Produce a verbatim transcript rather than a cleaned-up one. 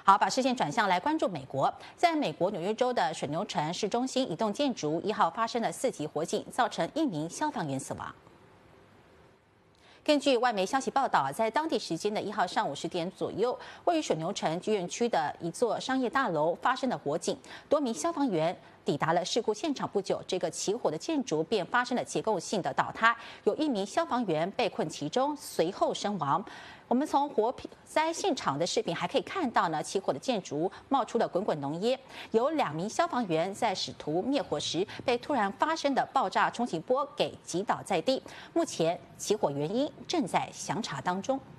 好，把视线转向来关注美国，在美国纽约州的水牛城市中心一栋建筑一号发生了四级火警，造成一名消防员死亡。根据外媒消息报道，在当地时间的一号上午十点左右，位于水牛城剧院区的一座商业大楼发生了火警，多名消防员抵达了事故现场不久，这个起火的建筑便发生了结构性的倒塌，有一名消防员被困其中，随后身亡。我们从火灾现场的视频还可以看到呢，起火的建筑冒出了滚滚浓烟，有两名消防员在试图灭火时被突然发生的爆炸冲击波给击倒在地。目前起火原因正在详查当中。